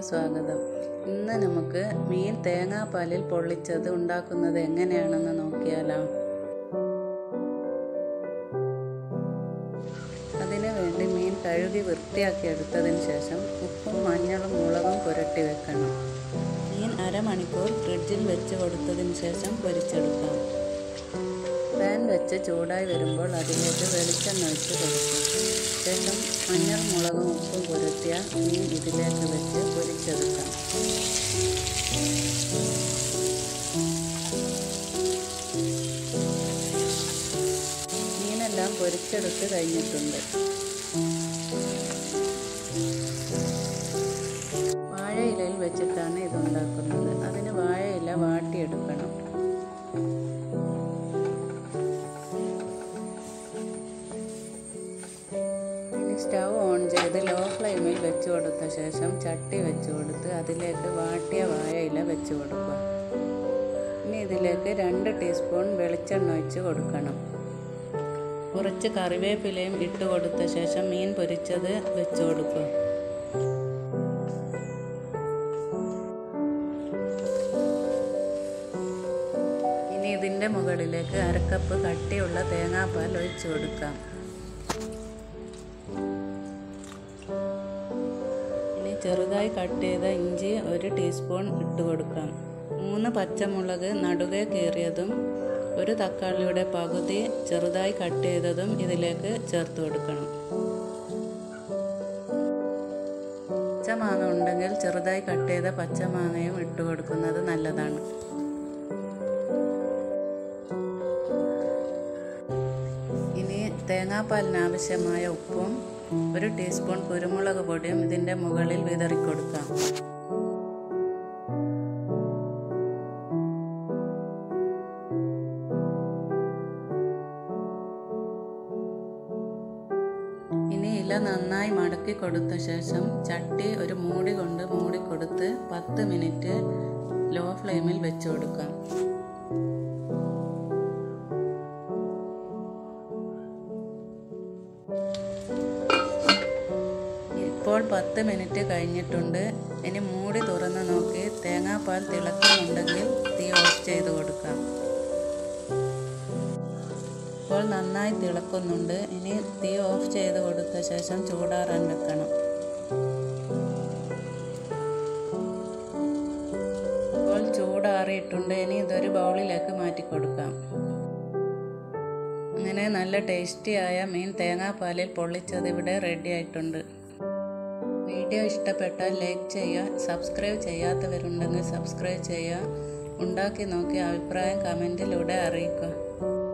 സ്വാഗതം. ഇന്ന് നമുക്ക് മീൻ തേങ്ങാപ്പാലിൽ പൊള്ളിച്ചത് ഉണ്ടാക്കുന്നത് എങ്ങനെയാണെന്ന് നോക്കിയാലോ. അതിനു വേണ്ടി മീൻ കഴുകി വൃത്തിയാക്കി എടുത്തതിന് ശേഷം ഉപ്പും മഞ്ഞളും മുളകും പുരട്ടി വെക്കണം. മീൻ അരമണിക്കൂർ ഫ്രിഡ്ജിൽ വെച്ച് കൊടുത്തതിന് ശേഷം പൊരിച്ചെടുക്കാം. പാൻ വെച്ച് ചൂടായി വരുമ്പോൾ അതിലേക്ക് വെളിച്ചെണ്ണ ഒഴിച്ച് കൊടുക്കും. ശേഷം മഞ്ഞൾ മുളകും ഉപ്പും പുരട്ടിയ മീൻ ഇതിലേക്ക് വെച്ച് പൊരിച്ചെടുക്കാം. മീനെല്ലാം പൊരിച്ചെടുത്ത് കഴിഞ്ഞിട്ടുണ്ട്. വാഴയിലയിൽ വെച്ചിട്ടാണ് ഇതുണ്ടാക്കുന്നത്. അതിന് വാഴയില വാട്ടിയെടുക്കണം. സ്റ്റൗ ഓൺ ചെയ്ത് ലോ ഫ്ലെയിമിൽ വെച്ച് കൊടുത്ത ശേഷം ചട്ടി വെച്ച് കൊടുത്ത് അതിലേക്ക് വാട്ടിയ വാഴയില വെച്ച് കൊടുക്കുക. ഇനി ഇതിലേക്ക് 2 ടീസ്പൂൺ വെളിച്ചെണ്ണ ഒഴിച്ച് കൊടുക്കണം. കുറച്ച് കറിവേപ്പിലയും ഇട്ട് കൊടുത്ത ശേഷം മീൻ പൊരിച്ചത് വെച്ച് കൊടുക്കുക. ഇനി ഇതിൻ്റെ മുകളിലേക്ക് 1/2 കപ്പ് കട്ടിയുള്ള തേങ്ങാപ്പാൽ ഒഴിച്ച് കൊടുക്കാം. ചെറുതായി കട്ട് ചെയ്ത ഇഞ്ചി 1 ടീസ്പൂൺ ഇട്ട് കൊടുക്കാം. 3 പച്ചമുളക് നടുകെ കീറിയതും 1 തക്കാളിയുടെ പകുതി ചെറുതായി കട്ട് ചെയ്തതും ഇതിലേക്ക് ചേർത്ത് കൊടുക്കണം. പച്ചമാങ്ങ ഉണ്ടെങ്കിൽ ചെറുതായി കട്ട് ചെയ്ത പച്ചമാങ്ങയും ഇട്ട് കൊടുക്കുന്നത് നല്ലതാണ്. ഇനി തേങ്ങാപ്പാലിന് ആവശ്യമായ ഉപ്പും 1 ടീസ്പൂൺ കുരുമുളക് പൊടിയും ഇതിൻ്റെ മുകളിൽ വിതറിക്കൊടുക്കാം. ഇനി ഇല നന്നായി മടക്കി കൊടുത്ത ശേഷം ചട്ടി ഒരു മൂടി കൊണ്ട് മൂടിക്കൊടുത്ത് 10 മിനിറ്റ് ലോ ഫ്ലെയിമിൽ വെച്ച് കൊടുക്കാം. ഇപ്പോൾ 10 മിനിറ്റ് കഴിഞ്ഞിട്ടുണ്ട്. ഇനി മൂടി തുറന്ന് നോക്കി തേങ്ങാപ്പാൽ തിളക്കുന്നുണ്ടെങ്കിൽ തീ ഓഫ് ചെയ്ത് കൊടുക്കാം. ഇപ്പോൾ നന്നായി തിളക്കുന്നുണ്ട്. ഇനി തീ ഓഫ് ചെയ്ത് കൊടുത്ത ശേഷം ചൂടാറാൻ വെക്കണം. ഇപ്പോൾ ചൂടാറിയിട്ടുണ്ട്. ഇനി ഇതൊരു ബൗളിലേക്ക് മാറ്റി കൊടുക്കാം. അങ്ങനെ നല്ല ടേസ്റ്റിയായ മീൻ തേങ്ങാപ്പാലിൽ പൊള്ളിച്ചത് ഇവിടെ റെഡി ആയിട്ടുണ്ട്. വീഡിയോ ഇഷ്ടപ്പെട്ടാൽ ലൈക്ക് ചെയ്യുക. സബ്സ്ക്രൈബ് ചെയ്യാത്തവരുണ്ടെങ്കിൽ സബ്സ്ക്രൈബ് ചെയ്യുക. ഉണ്ടാക്കി നോക്കി അഭിപ്രായം കമൻറ്റിലൂടെ അറിയിക്കുക.